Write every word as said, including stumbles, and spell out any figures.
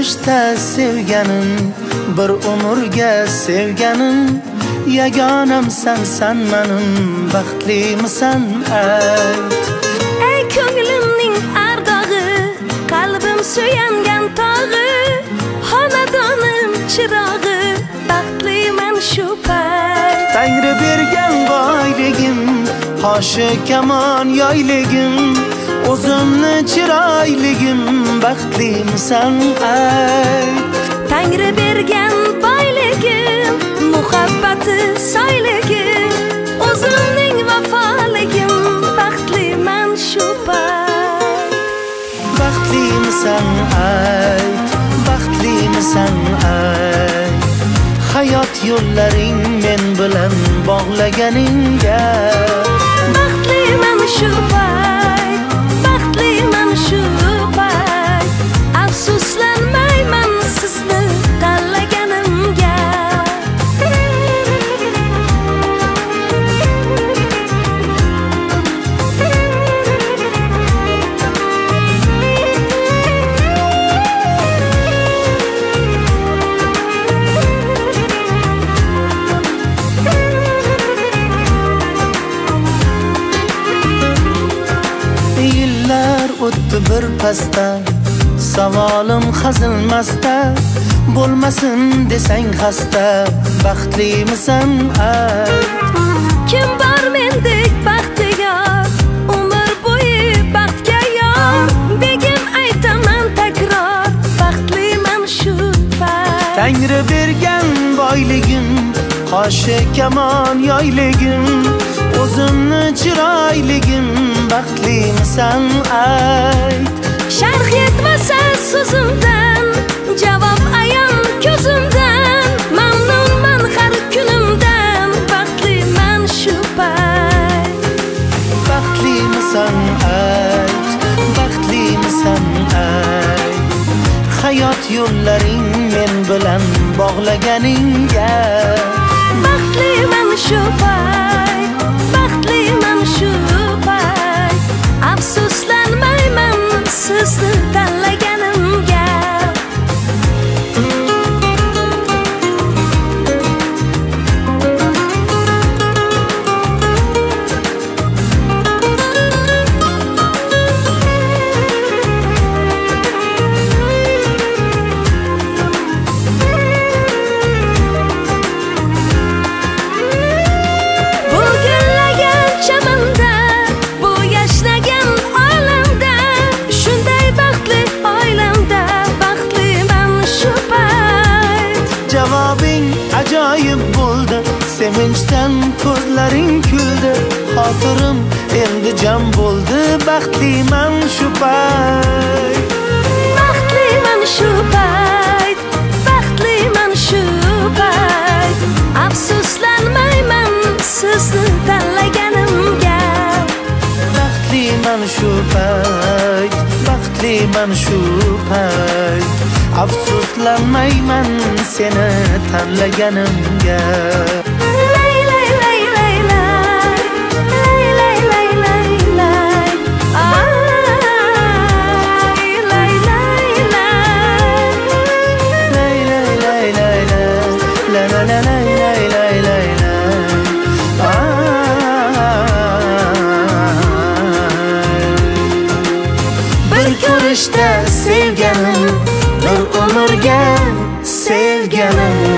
ko'rishda sevganim, bir umrga sevganim, yagonamsan sen menim, baxtlimisan ayt. Ey ko'nglimning ardog'i, qalbim suyangan tog'i, xonadonim chirog'i, baxtliman shu payt. Tangri bergan boyligim, qoshi kamon yoyligim, o'zimni chiroyligim, baxtlimisan ayt. Tangri bergan boyligim, muhabbati soyligim, o'zimning vafoligim, baxtliman shu payt. Baxtlimisan ayt, baxtlimisan ayt. Hayot yo'llaring men bilan bog'laganingga baxtliman shu payt, baxtliman shu payt. Afsuslanmayman sizni tanlaganimga. Yillar o'tdi bir pasda, savolim hazilmasda, bo'lmasin desang xasta, baxtlimisan ayt. Kim bor mendek baxtiyor, umr bo'yi baxtga yor, begim aytaman takror, baxtliman shu payt. Tangri bergan boyligim, qoshi kamon yoyligim, o'zimni chiroyligim, baxtlimisan ayt. Sharh yetmasa so'zimdan, javob ayon ko'zimdan, mamnunman har kunimdan, baxtliman shu payt. Baxtlimisan ayt, baxtlimisan ayt. Hayot yo'llaring men bilan bog'laganingga baxtliman shu payt, baxtliman shu payt. Afsuslanmayman sizni tanlaganimga. Javobing ajoyib bo'ldi, sevinchdan ko'zlaring kuldi, xotirim endi jam bo'ldi, baxtliman shu payt. Baxtliman shu payt, baxtliman shu payt. Afsuslanmayman sizni tanlaganimga. Baxtliman shu payt, baxtliman shu payt. Afsuslanmayman seni tanlaganimga. Lay lay lay lay lay, lay lay lay lay lay. Ay lay lay lay, lay lay lay lay lay, la la la lay lay lay lay lay. Bir ko'rishda sevganim, bir umrga sevganim.